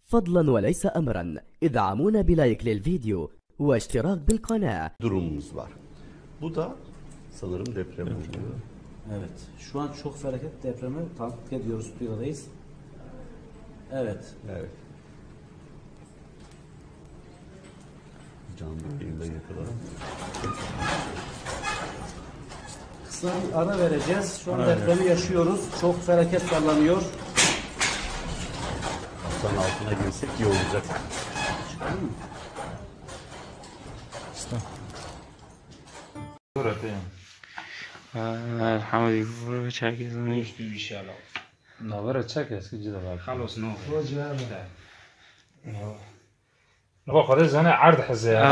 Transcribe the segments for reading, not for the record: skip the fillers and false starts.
فضلا وليس أمرا ادعمونا بلايك للفيديو واشتراك بالقناة. Durumumuz var. Bu da sanırım deprem oluyor. Evet. Şu an çok felaket depremi takip ediyoruz. Stüdyodayız. Evet. Evet. Canlı yayında yakaladım. Kısa bir ara vereceğiz. Şu an depremi yaşıyoruz. Çok felaket sallanıyor. Hastanın altına girsek iyi olacak. Çıkalım mı? الحمد لله شاكرين ان شاء الله نظرة شكل كده بقى خلص نو هو خلاص انا عرض حزام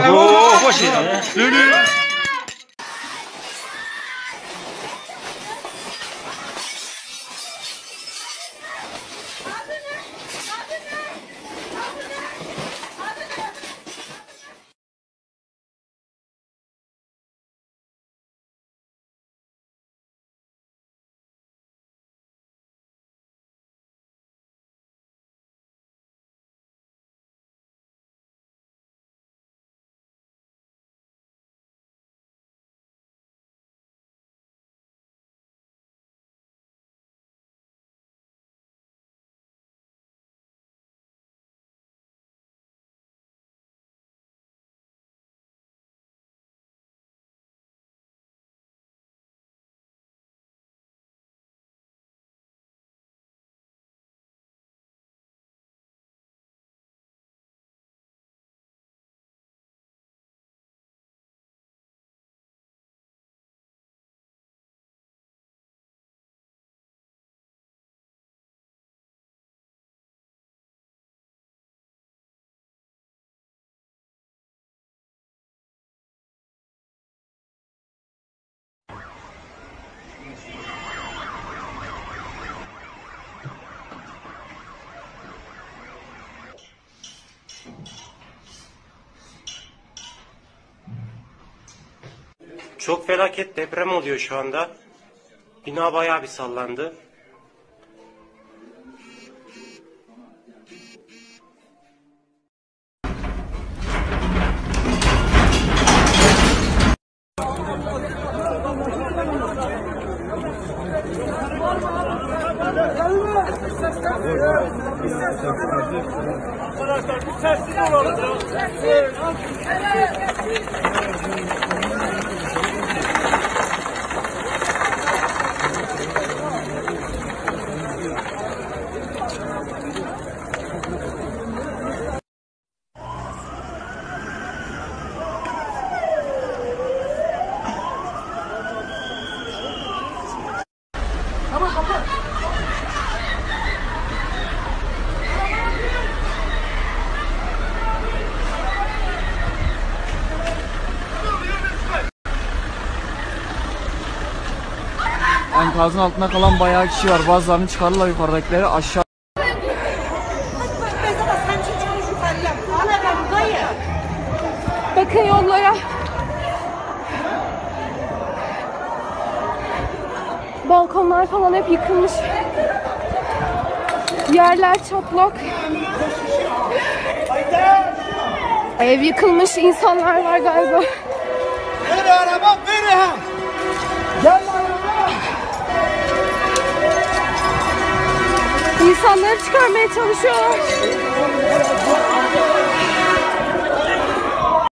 Çok felaket deprem oluyor şu anda. Bina bayağı bir sallandı. Arkadaşlar bir sessiz olalım. Enkazın altında kalan bayağı kişi var. Bazılarını çıkarırlar, yukarıdakileri aşağı. Bakın yollara. Balkonlar falan hep yıkılmış. Yerler çatlak. Ev yıkılmış, insanlar var galiba. Ver araba, ver ha. Gel araba. İnsanları çıkarmaya çalışıyorlar.